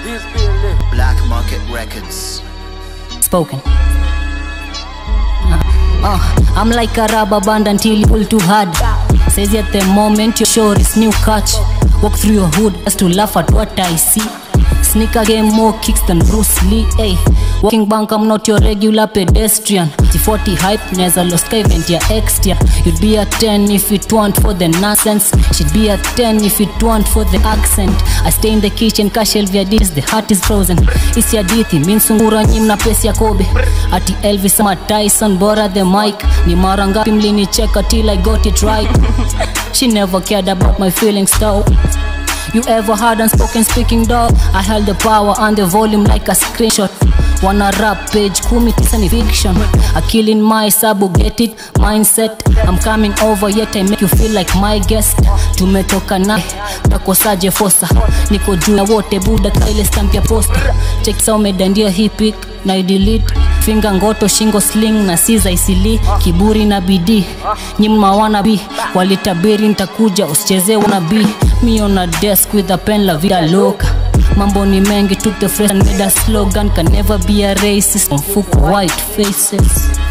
Black Market Records. Spoken. I'm like a rubber band until you pull too hard. Says at the moment you're sure it's new catch. Walk through your hood just to laugh at what I see. Sneaker game more kicks than Bruce Lee. Ay. Walking bank, I'm not your regular pedestrian. T40 hype, neza lost event ya extra. You'd be a 10 if it weren't for the nonsense. She'd be a 10 if it weren't for the accent. I stay in the kitchen, casual via this, the heart is frozen. Isi hadithi, minsungura nyimna pesi ya Kobe. Ati Elvis ama Tyson, bora the mic. Ni mara ngapi mlini cheka till I got it right. She never cared about my feelings though. You ever heard unspoken speaking dog? I held the power and the volume like a screenshot. Wanna rap page, kumi tisa ni fiction. A killing my sabu, get it? Mindset. I'm coming over yet I make you feel like my guest. Tumetoka na takosaje fosa. Niko juu na wote buda kaile stamp ya poster. Check sao medandia hii pic na delete. Finger ngoto shingo sling na siza isili. Kiburi na bidii nyima wana bi. Walitabiri nitakuja usicheze unabii. Me on a desk with a pen la vida loca. Mambo ni mengi, took the phrase and made a slogan. Can never be a racist. Mfuko white faces.